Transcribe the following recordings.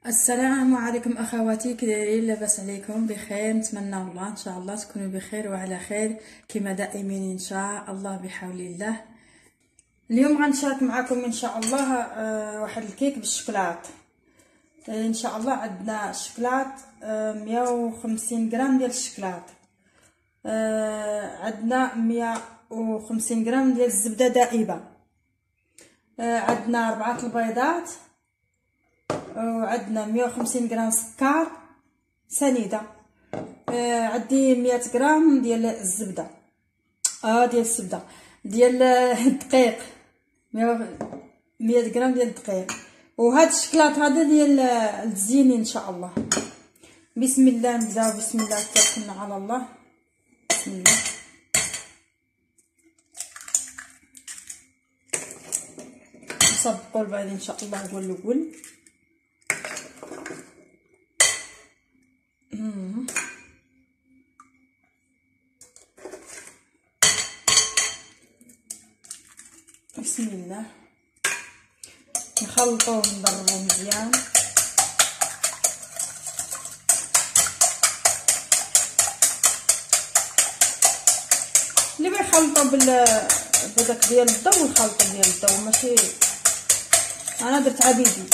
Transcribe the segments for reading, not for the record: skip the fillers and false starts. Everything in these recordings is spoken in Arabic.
السلام عليكم اخواتي، كي دايرين؟ لاباس عليكم؟ بخير؟ نتمنى الله ان شاء الله تكونوا بخير وعلى خير كما دائمين ان شاء الله بحول الله. اليوم غنشارك معكم ان شاء الله واحد الكيك بالشوكولات. ان شاء الله عندنا الشوكولات 150 غرام ديال الشوكولات، عندنا 150 غرام ديال الزبده دائبه، عندنا 4 البيضات، وعندنا 150 غرام سكر سنيده، عندي 100 غرام ديال الزبده، ديال الدقيق، 100 غرام ديال الدقيق. وهاد الشكلاط هذا ديال التزيين ان شاء الله. بسم الله نبداو، بسم الله توكلنا على الله، بسم الله. نصبقوا البعد ان شاء الله هو الاول. بسم الله نخلطوه نضربوه مزيان. اللي بيخلطوا بداك ديال الضو يخلطوا ديال الضو، ماشي انا درت عبيدي.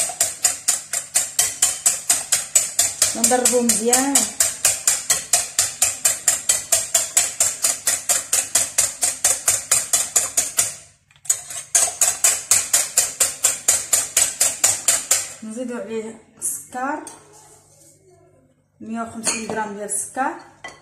نضربوه مزيان. نزيدو عليه السكر، 150 غرام ديال السكر،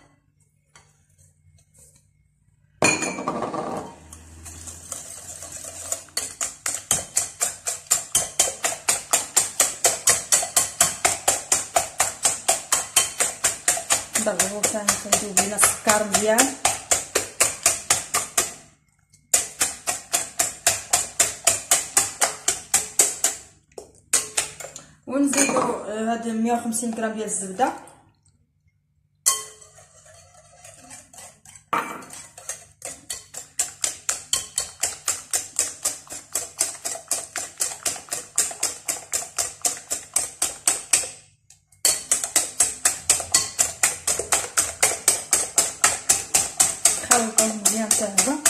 نضربو ثاني كندوب لينا السكر مزيان. ونزيدو هاد 150 غرام ديال الزبده، خلطوه مزيان حتى هو.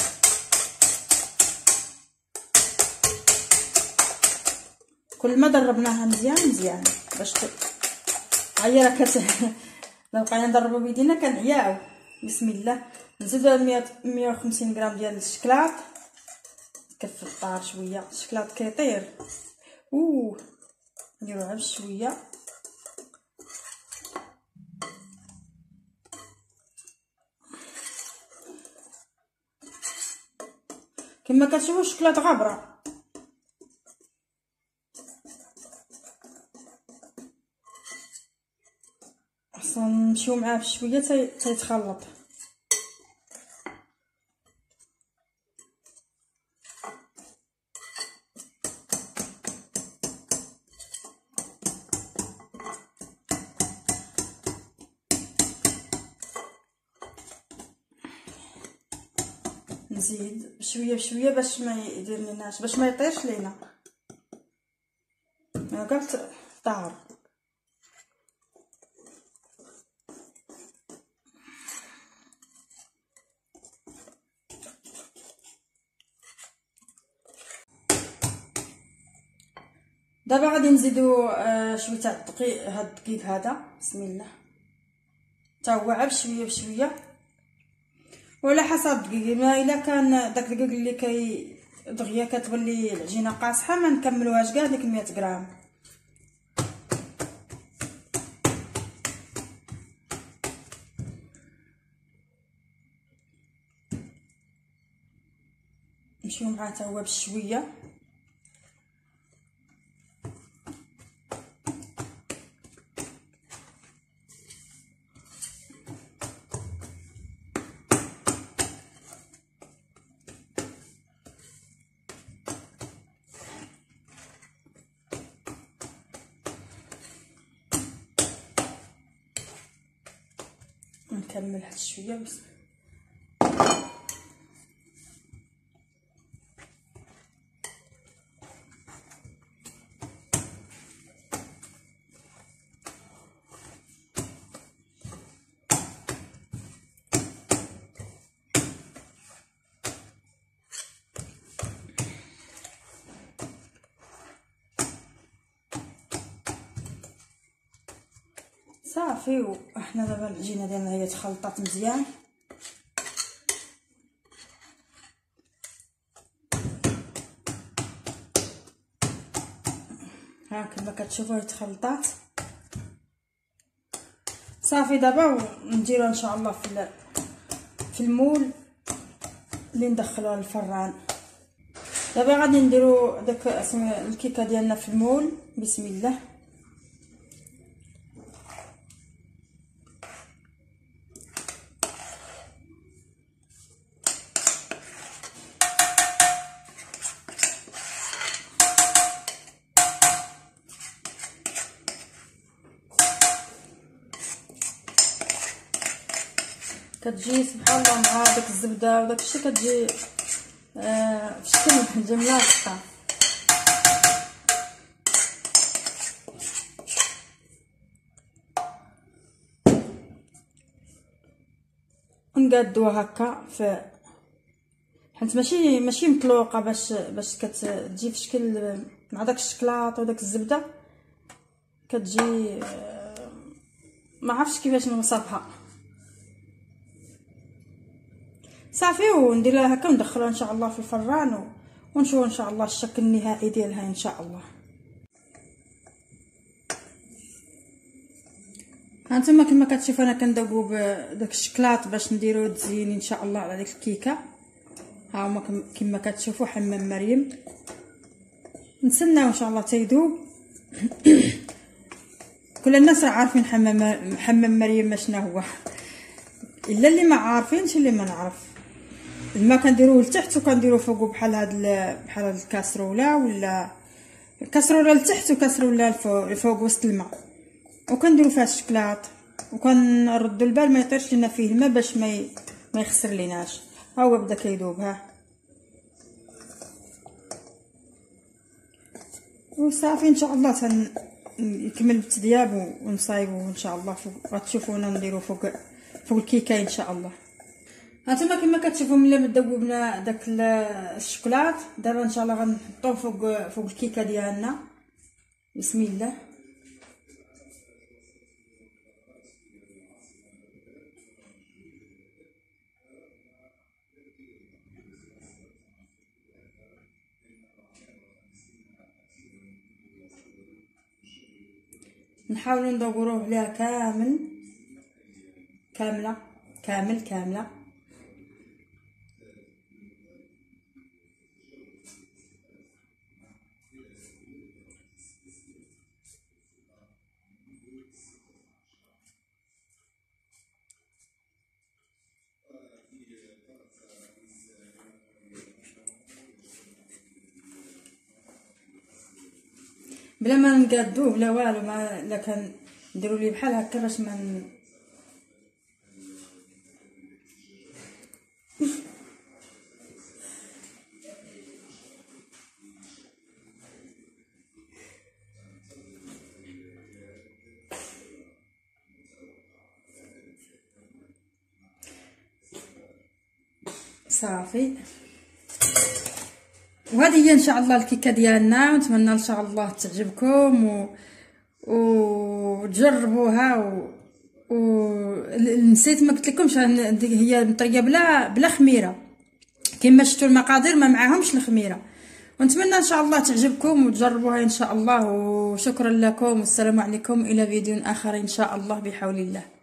كل ما دربناها مزيان باش عيا راه لو بقينا نضربو بيدينا كنعياو. بسم الله. نزيدو 150 غرام ديال الشكلاط، كف الطار شويه، الشكلاط كيطير. نديروها بشويه. كما كتشوفوا الشكلاط غابره، خصنا نمشيو معاه بشويه تيتخلط. نزيد بشويه باش ما يدير ليناش، باش ما يطيرش لينا، كاع طار. دابا غادي نزيدو شويه تاع الدقيق، هاد الدقيق هذا بسم الله، حتى هو عا بشويه وعلى حسب الدقيق. ما الا كان داك الدقيق اللي دغيا كتولي العجينه قاصحه ما نكملوهاش كاع ديك 100 غرام. نمشيو معاه حتى هو بشويه. نكمل حتى شويه بس. صافي. وحنا دابا العجينه ديالنا هي تخلطات مزيان. ها كما كتشوفوا هي تخلطات صافي. دابا نديروها ان شاء الله في المول اللي ندخلوها للفران. دابا غادي نديرو داك الكيكه ديالنا في المول. بسم الله. كتجي سبحان الله مع داك الزبده وداك الشيء كتجي في شكل جملاصقه. نقادوها هكا حيت ماشي مطلوقه باش كتجي في شكل مع داك الشكلاط وداك الزبده كتجي ما عرفتش كيفاش نوصفها صافي. ونديرها هكا وندخلوها ان شاء الله في الفران ونشوفوا ان شاء الله الشكل النهائي ديالها ان شاء الله. هانتوما كما كتشوفوا انا كندوبو بداك الشكلاط باش نديرو التزيين ان شاء الله على ديك الكيكه. ها هما كما كتشوفوا حمام مريم. نتسناو ان شاء الله تيذوب. كل الناس راه عارفين حمام مريم شنو هو، الا اللي ما عارفينش اللي ما نعرف. الماء كنديروه لتحت وكنديروه فوقو بحال هاد الكاسروله ولا الكاسروله لتحت وكاسروله الفوق وسط الماء، وكنديروا فيها الشكلاط وكنردوا البال ما يطيرش لنا فيه الماء باش ما يخسر ليناش. ها هو بدا كيذوب. ها وصافي ان شاء الله يكمل بالتذياب ونصايبوه ان شاء الله فوق. غتشوفونا نديرو فوق الكيكه ان شاء الله. هانتوما كما كتشوفوا ملي مدوبنا داك الشكلاط دابا ان شاء الله غنحطوه فوق الكيكه ديالنا. بسم الله. نحاولوا ندوروه عليها كامله. بلا ما نقادوه بلا والو، ما الا كان نديروا ليه بحال هكا باش ما صافي. وهذه هي ان شاء الله الكيكه ديالنا، ونتمنى ان شاء الله تعجبكم وتجربوها. نسيت ما قلت لكمش هي مطريه بلا خميره، كما شفتوا المقادير ما معاهمش الخميره. ونتمنى ان شاء الله تعجبكم وتجربوها ان شاء الله. وشكرا لكم والسلام عليكم، الى فيديو اخر ان شاء الله بحول الله.